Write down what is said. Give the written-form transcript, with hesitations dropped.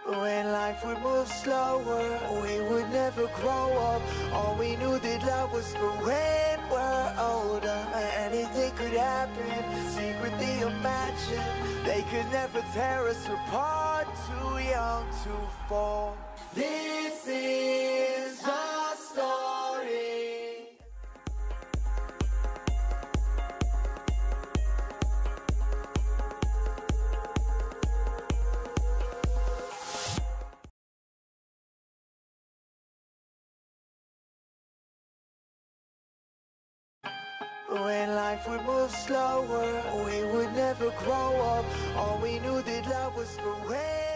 When life would move slower, we would never grow up. All we knew that love was for when we're older. Anything could happen, secretly imagine. They could never tear us apart, too young to fall. This is our story. When life would move slower, we would never grow up. All we knew that love was for when